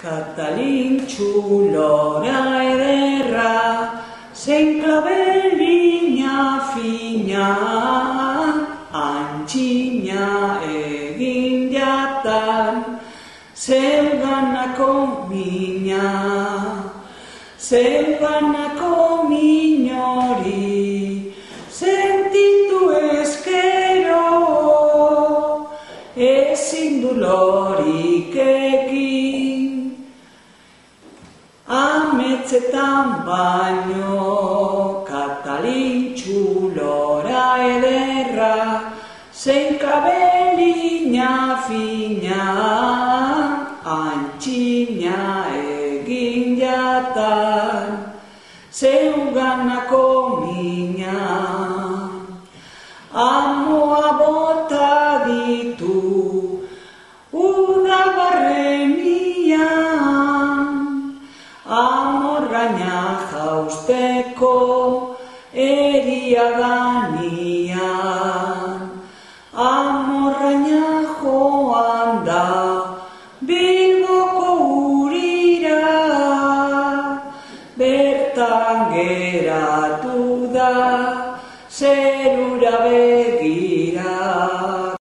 Katalintxu lora ederra, zein klabelina fina, antxina egin jatan, zeuganako mina, zeuganako minori, sentitu ezkero, ezin du lorik egin. Ametzetan baino, Katalintxu lora ederra, zein klabelina fina, antxina egin jatan, zeuganako mina. Amoa bota ditu, udabarrenian, amorraina jausteko eriaganean. Amorraina joan da Bilboko urira, bertan geratu da zerura begira.